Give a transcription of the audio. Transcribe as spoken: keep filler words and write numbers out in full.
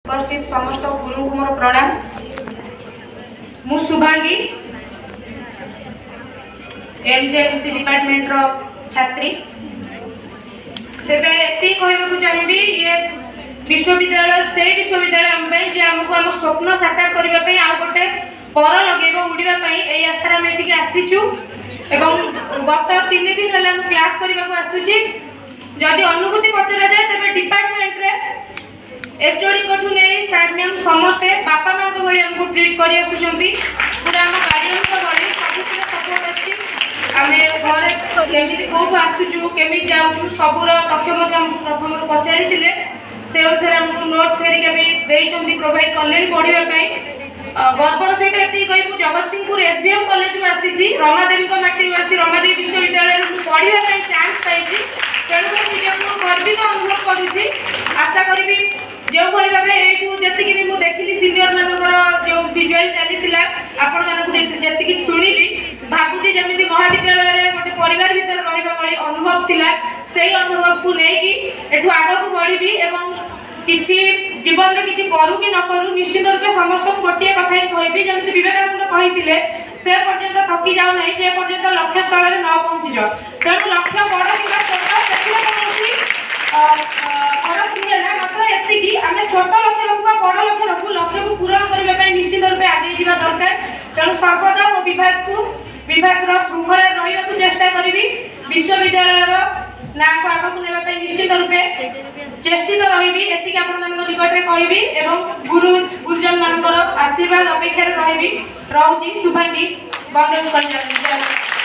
उपस्थित समस्त गुरु को मोर प्रणाम। मु शुभांगी एमजेएमसी डिपार्टमेंट रो छात्री सेबे एती कहबा चाहिए ये विश्वविद्यालय से विश्वविद्यालय आम जे आमको आम स्वप्न साकार करबा पई आ गोटे पर लगेबो उड़ीबा पई एई आस्था में एठी आसीचु एवं गत तीन दिन हला हम क्लास करबा को आसुची। जदि अनुभूति पचरा जाए तबे डिपार्टमेंट रे एचओडी कोठु नै सर मैम समस्ते बापा मां को भली हमको ट्रीट करी आसुचंती पूरा हम गार्डियन को भली सबुतिर सपोर्ट अछि। आमे घरे केमिति कोठु आसुचु केमि जाउ सबुर तथ्य मते हम प्रथम पचारि थिले से अनुसार हमको नोट्स हेरिका भी देइचंती प्रोवाइड करले पढिबा पई। गर्वर सहित एति कहबु जगत सिंहपुर एसबीएम कॉलेज में आसी रमादेवी को माटी आसी रमादेवी विश्वविद्यालय में पढ़िबा पई चांस पाइछि तेणु निजको गर्वित अनुभव करूछि। आशा करी जो भली भाव एठू जति भी मुझे देखिली सीनियर मानकर जो विजुअल चलीथिला आपण मानक जति शुणिली भाबुची जमिति महाविद्यालय रे गोटे परिवार भीतर रहिबा भली अनुभव थिला सेही अनुभव को लेकी एठू आगो को बढ़िबी एवं किछि जीवन रे किछि करू कि न करू निश्चित रूप समस्त गोटे कथा ही कहबी जमिति विवेकानंद कहिथिले से पर्यंत थकी जाऊ नहीं जे पर्यंत लक्ष्य स्थल रे न पहुंची जाओ। तेणु लक्ष्य बड़ किला छोटा सेथिला कोनोसी फरक नहीं है मात्र एतिकी आमे छोट लक्ष्य रखबा बड़ लक्ष्य रखू लक्ष्य को पूर्ण करबा पई निश्चित रूप आगे जीवा दरकार। तेणु सर्वदा मो विभाग को विभाग रो श्रृंखला रहिबा को चेष्टा करिवि विश्वविद्यालय रो ना को आगो को नेबा पई निश्चित रूप चेष्टित रहिबी एतिकी आपण मानक निकट रे कहबी एवं गुरु गुरुजन मानकर आशीर्वाद अपेक्षा रे रहिबी रहउची शुभांगी बंदे कल्याण।